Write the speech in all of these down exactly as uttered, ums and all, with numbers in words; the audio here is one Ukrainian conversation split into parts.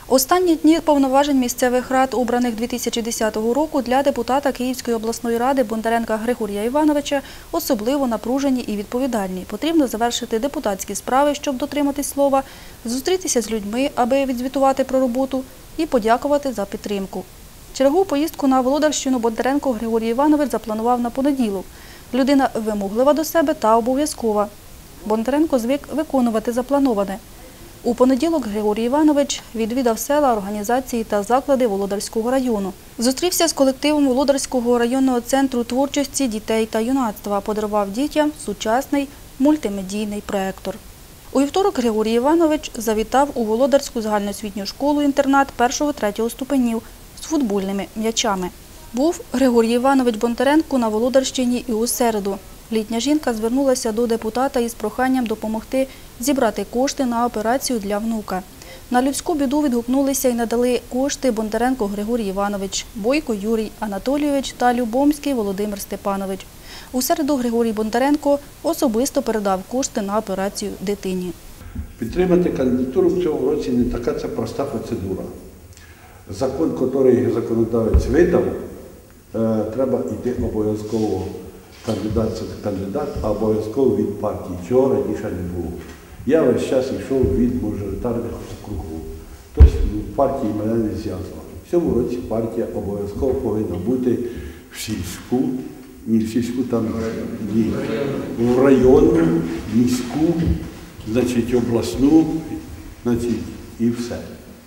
Останні дні повноважень місцевих рад, обраних дві тисячі десятого року, для депутата Київської обласної ради Бондаренка Григорія Івановича особливо напружені і відповідальні. Потрібно завершити депутатські справи, щоб дотриматись слова, зустрітися з людьми, аби відзвітувати про роботу і подякувати за підтримку. Чергову поїздку на Володарщину Бондаренко Григорій Іванович запланував на понеділок. Людина вимоглива до себе та обов'язкова. Бондаренко звик виконувати заплановане. У понеділок Григорій Іванович відвідав села, організації та заклади Володарського району. Зустрівся з колективом Володарського районного центру творчості дітей та юнацтва, подарував дітям сучасний мультимедійний проєктор. У вівторок Григорій Іванович завітав у Володарську загальноосвітню школу-інтернат першого-третього ступенів з футбольними м'ячами. Був Григорій Іванович Бондаренко на Володарщині і у середу. Літня жінка звернулася до депутата із проханням допомогти зібрати кошти на операцію для внука. На людську біду відгукнулися і надали кошти Бондаренко Григорій Іванович, Бойко Юрій Анатолійович та Любомський Володимир Степанович. У середу Григорій Бондаренко особисто передав кошти на операцію дитині. Підтримати кандидатуру в цьому році не така це проста процедура. Закон, який законодавець видав, треба йти обов'язково. Кандидат – це кандидат, а обов'язково від партії, чого раніше не було. Я весь час йшов від мажоритарних округів. Тобто в партії мене не зв'язували. В цьому році партія обов'язково повинна бути в сільську, ні в сільську, там, ні, в районну, міську, значить, обласну, значить, і все.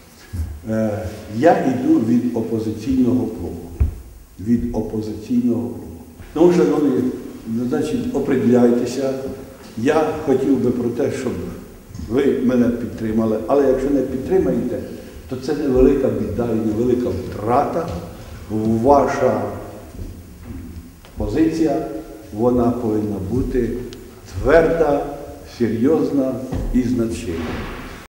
Е, я йду від опозиційного блоку. Від опозиційного блоку. Ну, шановні, значить, оприділяйтеся. Я хотів би про те, щоб ви мене підтримали, але якщо не підтримаєте, то це невелика біда і невелика втрата. Ваша позиція, вона повинна бути тверда, серйозна і значима.